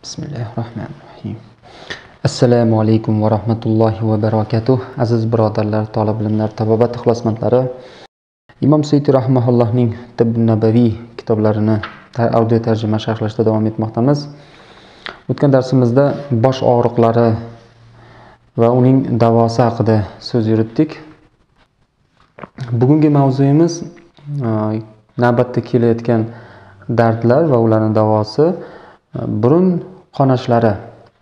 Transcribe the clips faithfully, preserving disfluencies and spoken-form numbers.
Bismillahirrahmanirrahim. Assalomu alaykum va rahmatullohi va barakatuh. Aziz birodarlar, talab ilmlar, tabobat ixlosmandlari, Imom Suyuti rahimahullohning Tibb nabaviy kitoblarini audio tarjima sharhlashda davom etmoqdamiz. O'tgan darsimizda bosh og'riqlari va uning davosi haqida so'z yuritdik. Bugungi mavzuyimiz navbatda kelayotgan dardlar va ularning davosi burun qonashlari.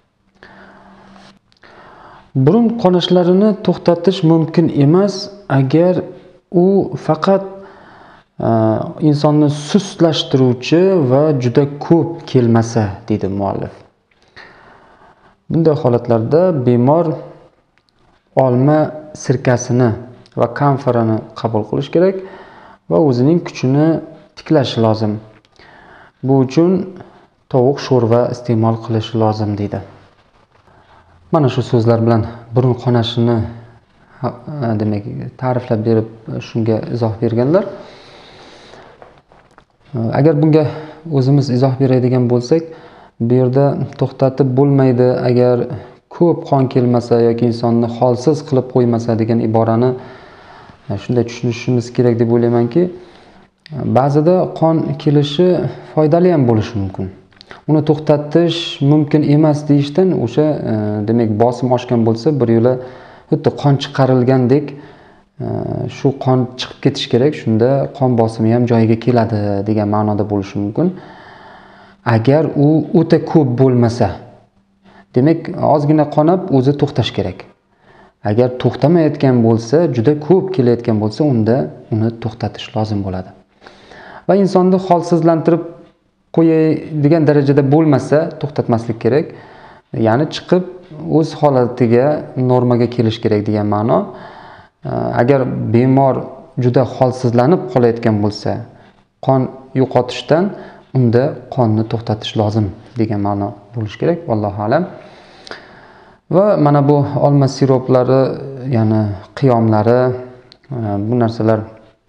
Burun qonashlarini to'xtatish mumkin emas agar u faqat insonni sustlashtiruvchi va juda ko'p kelmasa, deydi muallif. Bunday holatlarda bemor olma sirkasini va kamfarini qabul qilish kerak va o'zining kuchini tiklashi lozim. Bu uchun tovuq sho'rva iste'mol qilishi lozim deydi. Mana shu so'zlar bilan burun qonashini demak ta'riflab berib shunga izoh berganlar. Agar bunga o'zimiz izoh beradigan bo'lsak, bu yerda to'xtatib bo'lmaydi agar ko'p qon kelmasa yoki insonni holsiz qilib qo'ymasa degan iborani shunday tushunishimiz kerak deb o'ylaymanki, ba'zida qon kelishi foydali ham bo'lishi mumkin. Uni to'xtatish mumkin emas deyishdan o'sha demak bosim oshgan bo'lsa, bir yo'la xuddi qon chiqarilgandek shu qon chiqib ketish kerak, shunda qon bosimi ham joyiga keladi degan ma'noda bo'lishi mumkin. Agar u o'ta ko'p bo'lmasa, demak ozgina qonab o'zi to'xtash kerak. Agar to'xtamayotgan bo'lsa, juda ko'p kelayotgan bo'lsa, unda uni to'xtatish lozim bo'ladi. Va insonni holsizlantirib qo'yadigan darajada bo'lmasa, to'xtatmaslik kerak. Ya'ni chiqib o'z holatiga, normaga kelish kerak degan ma'no. Agar bemor juda holsizlanib qolayotgan bo'lsa, qon yo'qotishdan, unda qonni to'xtatish lozim degan ma'no bo'lishi kerak. Vallohu alam. Va mana bu olma siroplari, ya'ni qiyomlari, bu narsalar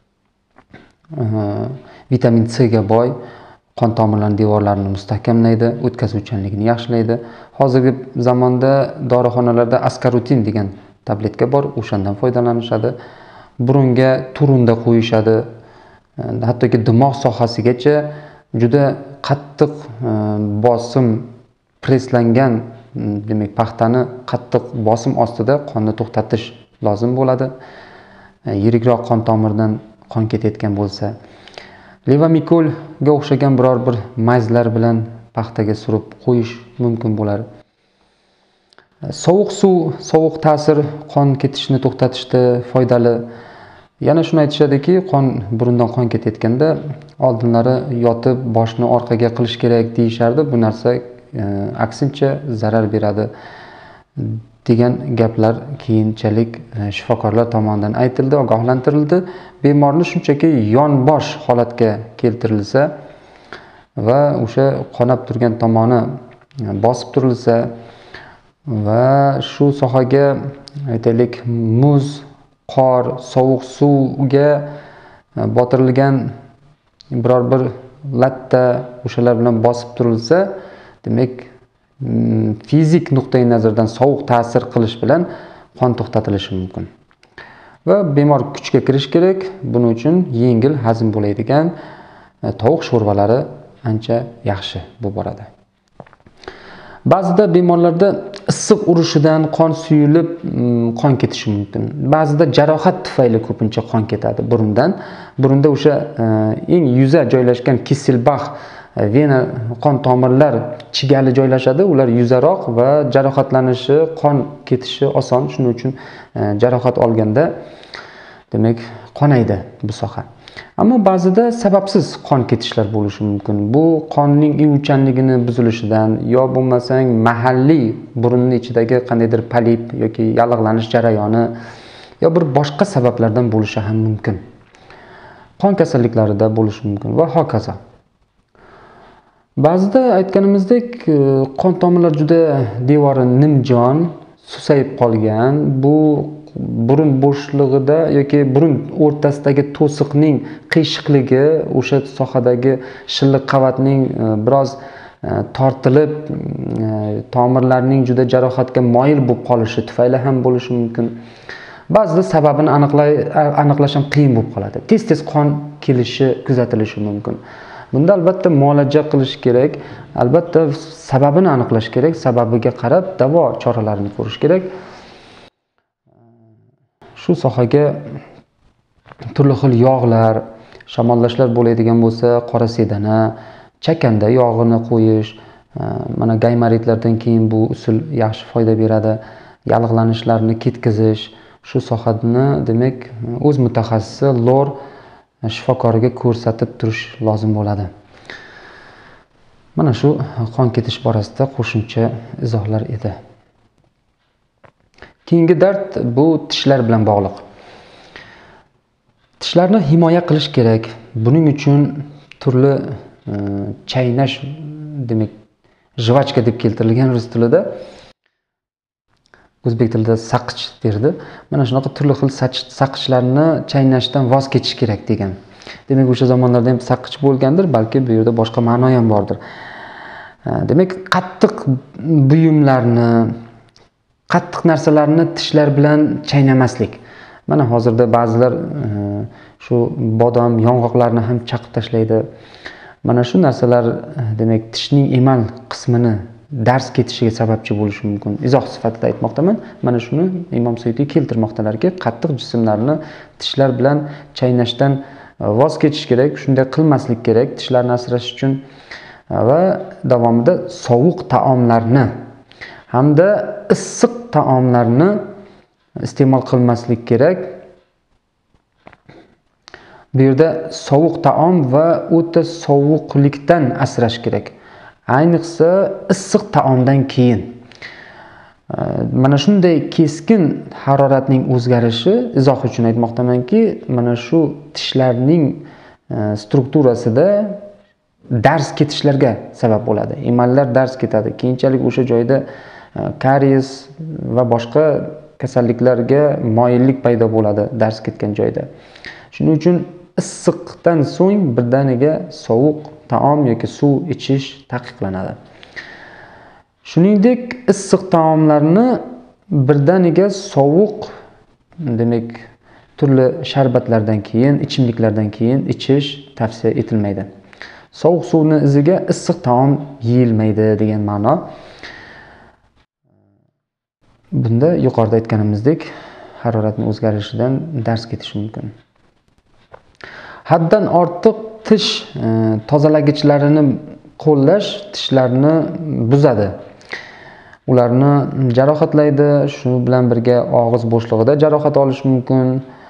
vitamin C ga boy, qon tomirlarining devorlarini mustahkamlaydi, o'tkazuvchanligini yaxshilaydi. Hozirgi zamonda dorixonalarda askarutin degan tabletka bor, o'shandan foydalanishadi. Burunga turunda qo'yishadi. Hattoki dimoq sohasigacha juda qattiq bosim preslangan, demak paxtani qattiq bosim ostida qonni to'xtatish lozim bo'ladi. Yirikroq qon tomirdan qon ketayotgan bo'lsa, levamikolga o'xshagan biror bir mayzlar bilan paxtaga surib qo'yish mumkin bo'ladi. Sovuq suv, sovuq ta'sir qon ketishini to'xtatishda foydali. Yana shuni aytishadiki, qon burundan qon ketayotganda oldinlari yotib boshni orqaga qilish kerak deyishardi. Bu narsa aksincha zarar beradi degan gaplar keyinchalik shifokorlar tomonidan aytildi, ogohlantirildi. Bemorni shunchaki yonbosh holatga keltirilsa va o'sha qonab turgan tomoni bosib turilsa va shu sohaga aytaylik muz, qor, sovuq suvga botirilgan biror bir latta o'shalar bilan bosib turilsa, demak fizik nuqtai nazardan sovuq ta'sir qilish bilan qon to'xtatilishi mumkin. Va bemor kuchga kirish kerak. Buning uchun yengil hazm bo'ladigan tovuq sho'rvalari ancha yaxshi bu borada. Ba'zida bemorlarda issiq urishidan qon suyulib qon ketishi mumkin. Ba'zida jarohat tufayli ko'pincha qon ketadi burundan. Burunda o'sha eng yuza joylashgan kisselbax vena qon tomirlar chigali joylashadi. Ular yuzaroq va jarohatlanishi, qon ketishi oson. Shuning uchun jarohat olganda demak qonaydi bu soha. Ammo ba'zida sababsiz qon ketishlar bo'lishi mumkin. Bu qonning ivuvchanligini buzilishidan yo bo'lmasang mahalliy burunning ichidagi qandaydir polip yoki yallig'lanish jarayoni yo bir boshqa sabablardan bo'lishi ham mumkin. Qon kasalliklarida bo'lishi mumkin va hokazo. Ba'zida aytganimizdek, qon tomirlar juda devori nimjon, susayib qolgan. Bu burun bo'shlig'ida yoki burun o'rtasidagi to'siqning qiyshiqligi, o'sha sohadagi shilliq qavatning biroz tortilib tomirlarning juda jarohatga moyil bo'lib qolishi tufayli ham bo'lishi mumkin. Ba'zida sababini aniqlay aniqlash ham qiyin bo'lib qoladi. Tez-tez qon kelishi kuzatilishi mumkin. Bunda albatta muolaja qilish kerak, albatta sababini aniqlash kerak, sababiga qarab davo choralarini ko'rish kerak. Shu sohaga turli xil yog'lar, shamollashlar bo'ladigan bo'lsa, qora sedana, chakanda yog'ini qo'yish, mana gaymaritlardan keyin bu usul yaxshi foyda beradi. Yallig'lanishlarni ketkazish, shu sohani demak o'z mutaxassisi lor shifokoriga ko'rsatib turish lozim bo'ladi. Mana shu qon ketish borasida qo'shimcha izohlar edi. Keyingi dard bu tishlar bilan bog'liq. Tishlarni himoya qilish kerak. Buning uchun turli e, chaynash, demak, jvachka deb keltirilgan rus tilida, o'zbek tilida saqich derdi. Mana shunaqa turli xil saqichlarni chaynashdan voz kechish kerak degan. Demak, o'sha zamonlarda ham saqich bo'lgandir, balki bu yerda boshqa ma'no ham bordir. Demak, qattiq buyumlarni, qattiq narsalarni tishlar bilan chaynamaslik. Mana hozirda ba'zilar shu bodom, yong'oqlarni ham chaqib tashlaydi. Mana shu narsalar demak tishning emal qismini dars ketishiga sababchi bo'lishi mumkin. Izoh sifatida aytmoqdaman. Mana shuni Imom Suyuti keltirmoqdalarki, qattiq jismlarni tishlar bilan chaynashdan voz kechish kerak, shunday qilmaslik kerak tishlarni asrash uchun va davomida sovuq taomlarni hamda issiq taomlarni iste'mol qilmaslik kerak. Bu yerda sovuq taom va o'ta sovuqlikdan asrash kerak. Ayniqsa issiq taomdan keyin. Mana shunday keskin haroratning o'zgarishi izoh uchun aytmoqdamanki, mana shu tishlarning strukturasida dars ketishlarga sabab bo'ladi. Emallar dars ketadi. Keyinchalik o'sha joyda karies va boshqa kasalliklarga moyillik paydo bo'ladi dars ketgan joyda. Shuning uchun issiqdan so'ng birdaniga sovuq taom yoki suv ichish taqiqlanadi. Shuningdek, issiq taomlarni birdaniga sovuq, demak, turli sharbatlardan keyin, ichimliklardan keyin ichish tavsiya etilmaydi. Sovuq suvni iziga issiq taom yeyilmaydi degan ma'no. Bunda yuqorida aytganimizdek, haroratning o'zgarishidan dars ketishi mumkin. Haddan ortiq tish e, tozalagichlarini qo'llash tishlarni buzadi. Ularni jarohatlaydi, shu bilan birga og'iz bo'shlig'ida jarohat olish mumkin.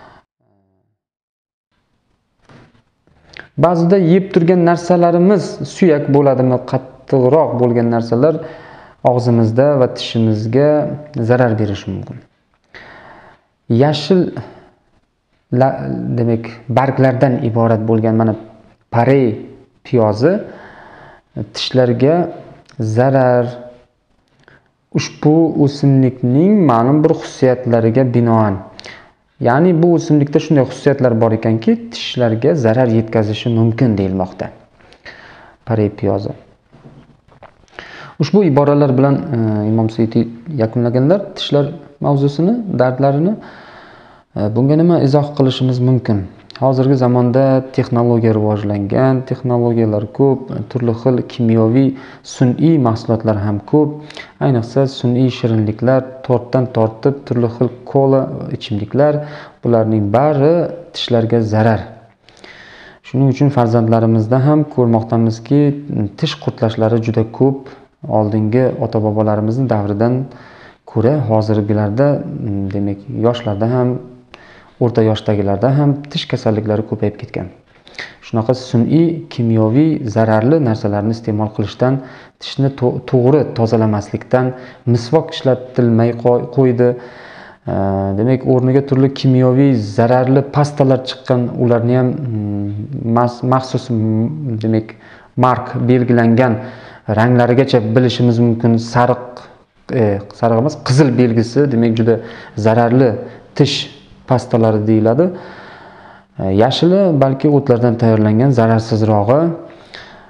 Ba'zida yeb turgan narsalarimiz suyak bo'ladimi, qattiqroq bo'lgan narsalar og'zimizda va tishimizga zarar berishi mumkin. Yashil la, demak, barglardan iborat bo'lgan mana parey piyozi tishlarga zarar. Ushbu o'simlikning ma'lum bir xususiyatlariga binoan, ya'ni bu o'simlikda shunday xususiyatlar bor ekanki, tishlarga zarar yetkazishi mumkin deyilmoqda. Parey piyozi. Ushbu iboralar bilan e, Imom Suyuti yakunlaganlar tishlar mavzusini, dardlarini. E, bunga nima izoh qilishimiz mumkin? Hozirgi zamonda texnologiya rivojlangan, texnologiyalar ko'p, turli xil kimyoviy, sun'iy mahsulotlar ham ko'p. Ayniqsa sun'iy shirinliklar, tortdan tortib turli xil kola ichimliklar, bularning bari tishlarga zarar. Shuning uchun farzandlarimizda ham ko'rmoqdamizki, tish qurtlashlari juda ko'p. Oldingi ota-bobolarimizni davridan ko'ra hozirgilarda, demak, yoshlarda ham, o'rta yoshdagilarda ham tish kasalliklari ko'payib ketgan. Shunaqa sun'iy, kimyoviy, zararli narsalarni iste'mol qilishdan, tishni to'g'ri tozalamaslikdan, misvok ishlatilmay qo'ydi. Demak, o'rniga turli kimyoviy, zararli pastalar chiqqan, ularni ham maxsus, demak, mark belgilangan ranglarigacha bilishimiz mumkin. Sariq, e, sariq emas, qizil belgisi, demak, juda zararli tish pastalari deyiladi. Yashili balki o'tlardan tayyorlangan zararsizrog'i.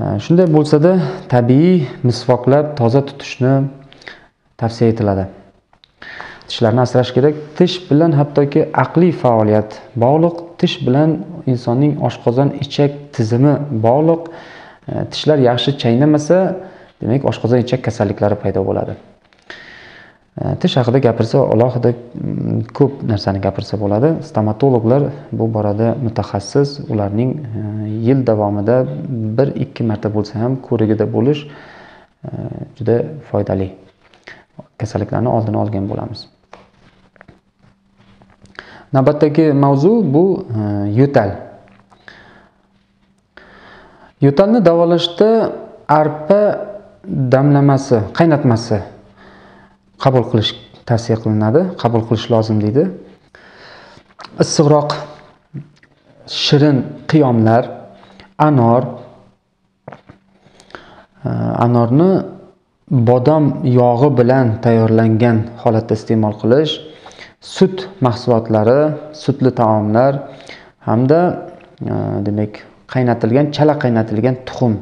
Shunday bo'lsa-da, tabiiy misvoqlab toza tutishni tavsiya etiladi. Tishlarni asrash kerak. Tish bilan hattoki aqliy faoliyat bog'liq, tish bilan insonning oshqozon ichak tizimi bog'liq. Tishlar yaxshi chaynamasa, demak oshqozon ichak kasalliklari paydo bo'ladi. Tish haqida gapirsa, alohida ko'p narsani gapirsa bo'ladi. Stomatologlar bu borada mutaxassis, ularning yil davomida bir ikki marta bo'lsa ham ko'rigida bo'lish juda foydali. Kasalliklarni oldini olgan bo'lamiz. Navbatdagi mavzu bu yo'tal. Yo'talni davolashda arpa damlamasi, qaynatmasi qabul qilish tavsiya qilinadi, qabul qilish lozim deydi. Issiqroq shirin qiyomlar, anor, anorni bodom yog'i bilan tayyorlangan holatda iste'mol qilish, sut mahsulotlari, sutli taomlar hamda demak qaynatilgan, chala qaynatilgan tuxum.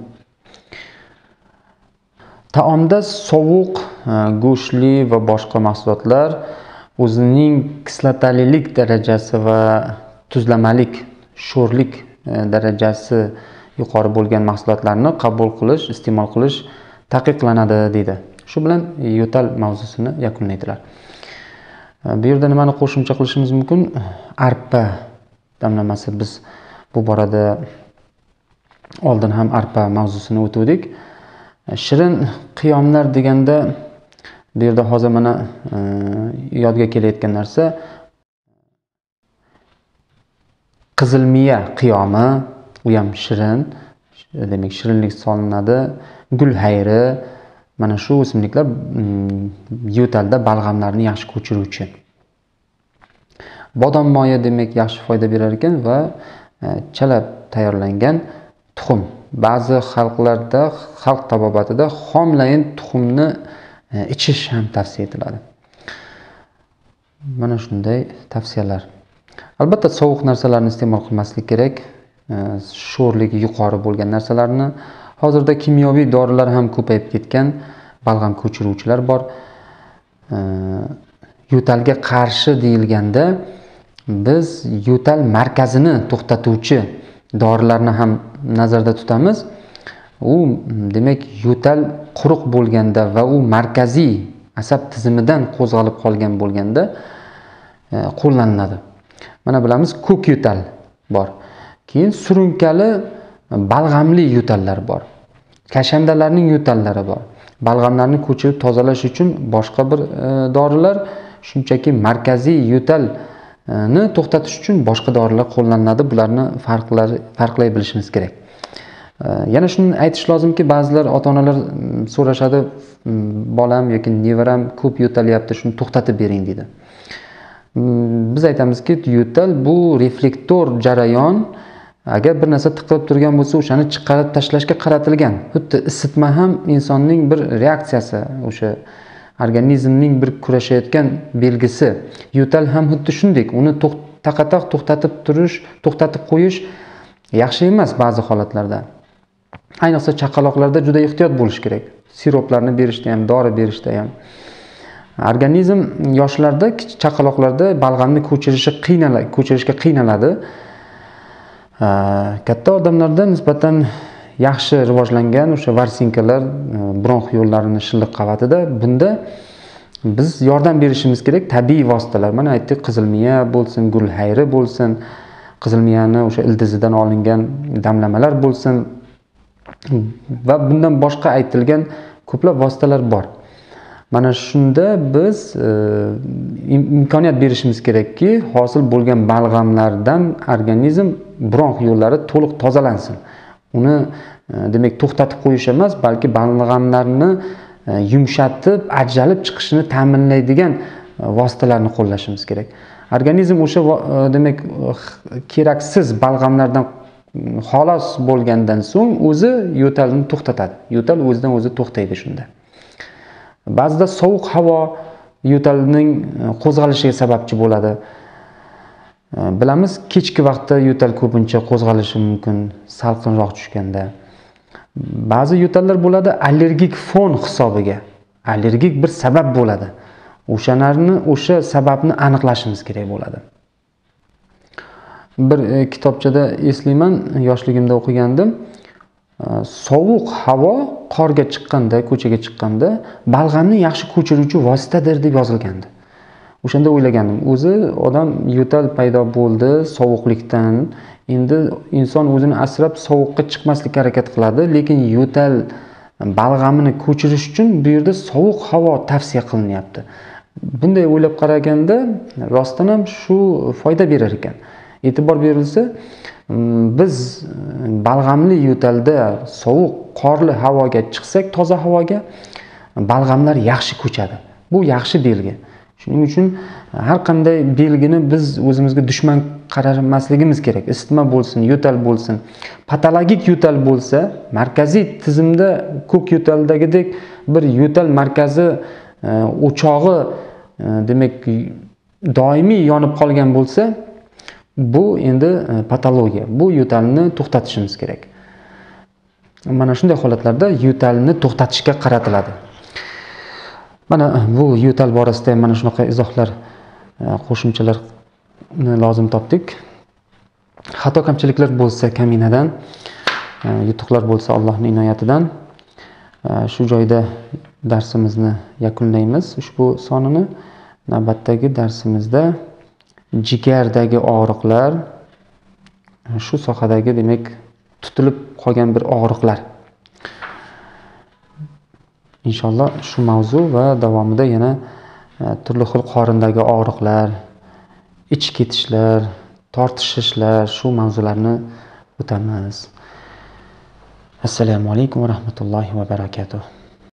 Taomda sovuq, go'shtli va boshqa mahsulotlar o'zining kislotalilik darajasi va tuzlamalik, sho'rlik darajasi yuqori bo'lgan mahsulotlarni qabul qilish, iste'mol qilish taqiqlanadi deydi. Shu bilan yo'tal mavzusini yakunlaydilar. Bu yerda nimani qo'shimcha qilishimiz mumkin? Arpa damlamasi, biz bu borada oldin ham arpa mavzusini o'tdik. Shirin qiyomlar deganda bu yerda hozir mana yodga kelayotgan narsa qizilmiya qiyomi, u ham shirin, demak shirinlik solinadi. Gul hayri, mana shu o'simliklar yo'talda balg'amlarni yaxshi ko'chiruvchi. Bodom moyi demak yaxshi foyda berar ekan va chala tayyorlangan tuxum. Ba'zi xalqlarda, xalq tabobatida xomlayin tuxumni ichish ham tavsiya etiladi. Mana shunday tavsiyalar. Albatta sovuq narsalarni iste'mol qilmaslik kerak. Sho'rligi yuqori bo'lgan narsalarni. Hozirda kimyoviy dorilar ham ko'payib ketgan, balg'am ko'chiruvchilar bor. Yo'talga qarshi deyilganda biz yo'tal markazini to'xtatuvchi dorilarni ham nazarda tutamiz. U demak yo'tal quruq bo'lganda va u markaziy asab tizimidan qo'zg'alib qolgan bo'lganda qo'llaniladi. Mana bilamiz, ko'k yo'tal bor. Keyin surunkali balg'amli yo'tallar bor. Kashandalarning yo'tallari bor. Balg'amlarni ko'chirib tozalash uchun boshqa bir dorilar, shunchaki markaziy yo'talni to'xtatish uchun boshqa dorilar qo'llaniladi. Bularni farqlari farqlay bilishimiz kerak. Yana shuni aytish lozimki, ba'zilar ota-onalar so'rashadi, bolam yoki nevaram ko'p yo'talyapti, shuni to'xtatib bering deydi. Biz aytamizki, yo'tal bu reflektor jarayon. Agar bir narsa tiqilib turgan bo'lsa, o'shani chiqarib tashlashga qaratilgan. Xuddi isitma ham insonning bir reaksiyasi, o'sha organizmning bir kurashayotgan belgisi. Yo'tal ham xuddi shunday. Uni taqataq to'xtatib turish, to'xtatib qo'yish yaxshi emas ba'zi holatlarda. Ayniqsa chaqaloqlarda juda ehtiyot bo'lish kerak. Siroplarni berishda ham, dori berishda ham. Organizm yoshlarda, chaqaloqlarda balg'amni ko'chirishi qiynaladi, ko'chirishga qiynaladi. Katta odamlarda nisbatan yaxshi rivojlangan o'sha varsinkalar, bronx yo'llarini shilliq qavatida, bunda biz yordam berishimiz kerak. Tabiiy vositalar, mana aytdik, qizilmiya bo'lsin, gul hayri bo'lsin, qizilmiyani o'sha ildizidan olingan damlamalar bo'lsin va bundan boshqa aytilgan ko'plab vositalar bor. Mana shunda biz imkoniyat berishimiz kerakki, hosil bo'lgan balg'amlardan organizm, bronx yo'llari to'liq tozalansin. Uni demak to'xtatib qo'yish emas, balki balg'amlarni yumshatib, ajralib chiqishini ta'minlaydigan vositalarni qo'llashimiz kerak. Organizm o'sha demak keraksiz balg'amlardan xolos bo'lgandan so'ng o'zi yo'talni to'xtatadi. Yo'tal o'zidan o'zi to'xtaydi shunda. Ba'zida sovuq havo yo'talning qo'zg'alishiga sababchi bo'ladi. Bilamiz, kechki vaqtda yo'tal ko'pincha qo'zg'alishi mumkin, salqinroq tushganda. Ba'zi yo'tallar bo'ladi allergik fon hisobiga, allergik bir sabab bo'ladi. O'shalarni, o'sha sababni aniqlashimiz kerak bo'ladi. Bir e, kitobchada eslayman, yoshligimda o'qigandim. E, sovuq havo qorga chiqqanda, ko'chaga chiqqanda balg'amni yaxshi ko'chiruvchi vositadir deb yozilgandi. O'shanda o'ylagandim, o'zi odam yo'tal paydo bo'ldi sovuqlikdan. Endi inson o'zini asrab sovuqqa chiqmaslikka harakat qiladi, lekin yo'tal balg'amini ko'chirish uchun bu yerda sovuq havo tavsiya qilinyapti. Bunday o'ylab qaraganda rostdan ham shu foyda berar ekan. E'tibor berilsa, biz balg'amli yo'talda sovuq, qorli havoga chiqsak, toza havoga balg'amlar yaxshi ko'chadi. Bu yaxshi belgi. Shuning uchun har qanday belgini biz o'zimizga dushman qaramasligimiz kerak. Isitma bo'lsin, yo'tal bo'lsin. Patologik yo'tal bo'lsa, markaziy tizimda ko'k yo'taldagidek bir yo'tal markazi o'chog'i demak doimiy yonib qolgan bo'lsa, bu endi patologiya. Bu yo'talni to'xtatishimiz kerak. Mana shunday holatlarda yo'talni to'xtatishga qaratiladi. Mana bu yo'tal borasida mana shunaqa izohlar, qo'shimchalarni lozim topdik. Xato kamchiliklar bo'lsa kaminadan, yutuqlar bo'lsa Allohning inoyatidan. Shu joyda darsimizni yakunlaymiz. Ushbu sonini navbatdagi darsimizda jigardagi og'riqlar, shu sohadagi demak tutilib qolgan bir og'riqlar. Inshaalloh shu mavzu va davomida yana turli xil qorindagi og'riqlar, ich ketishlar, tortishishlar, shu mavzularni o'tamiz. Assalomu alaykum va rahmatullohi va barakatuh.